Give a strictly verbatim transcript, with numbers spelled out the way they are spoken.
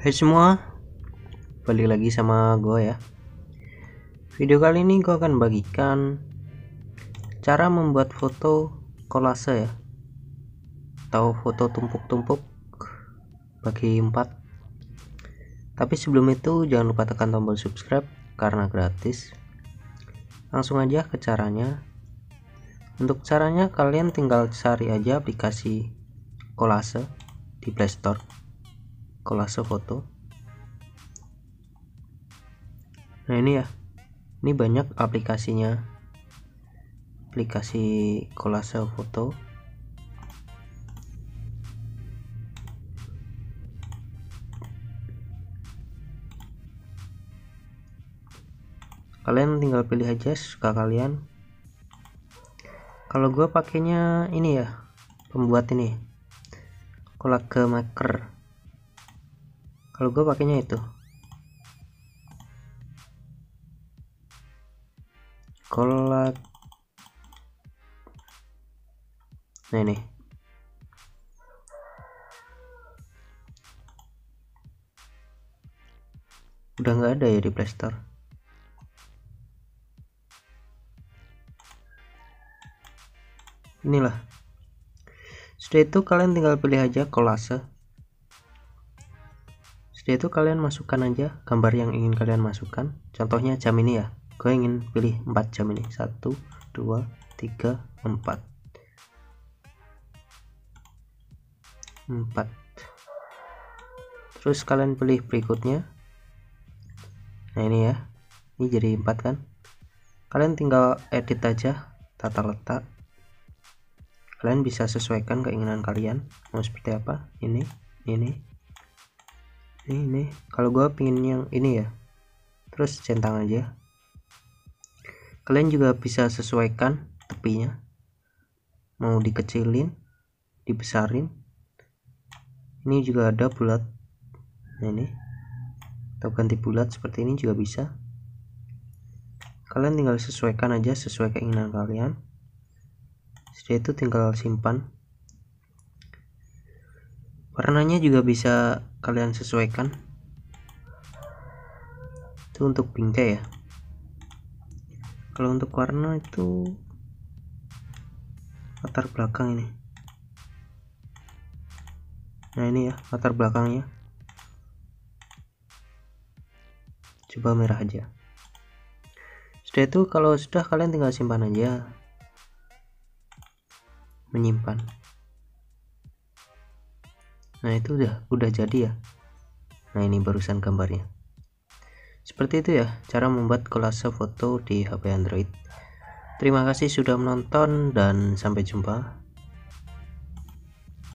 Hai semua, balik lagi sama gue ya. Video kali ini gue akan bagikan cara membuat foto kolase ya, atau foto tumpuk-tumpuk bagi empat. Tapi sebelum itu jangan lupa tekan tombol subscribe karena gratis. Langsung aja ke caranya. Untuk caranya kalian tinggal cari aja aplikasi kolase di Play Store, kolase foto. Nah ini ya, ini banyak aplikasinya, aplikasi kolase foto. Kalian tinggal pilih aja suka kalian. Kalau gue pakainya ini ya, pembuat ini Collage Maker. Kalau gue pakainya itu Collage. Nah ini udah nggak ada ya di Play Store. Inilah. Setelah itu kalian tinggal pilih aja kolase. Setelah itu kalian masukkan aja gambar yang ingin kalian masukkan. Contohnya jam ini ya, gue ingin pilih empat jam ini. Satu, dua, tiga, empat. Empat. Terus kalian pilih berikutnya. Nah ini ya, ini jadi empat kan. Kalian tinggal edit aja tata letak. Kalian bisa sesuaikan keinginan kalian mau seperti apa. Ini, ini, ini, ini. Kalau gue pingin yang ini ya, terus centang aja. Kalian juga bisa sesuaikan tepinya, mau dikecilin, dibesarin. Ini juga ada bulat. Nah ini, atau ganti bulat seperti ini juga bisa. Kalian tinggal sesuaikan aja sesuai keinginan kalian. Setelah itu tinggal simpan. Warnanya juga bisa kalian sesuaikan. Itu untuk bingkai ya. Kalau untuk warna itu latar belakang ini. Nah ini ya latar belakangnya. Coba merah aja. Setelah itu kalau sudah kalian tinggal simpan aja. Menyimpan. Nah itu udah udah jadi ya. Nah ini barusan gambarnya. Seperti itu ya cara membuat kolase foto di H P Android. Terima kasih sudah menonton dan sampai jumpa.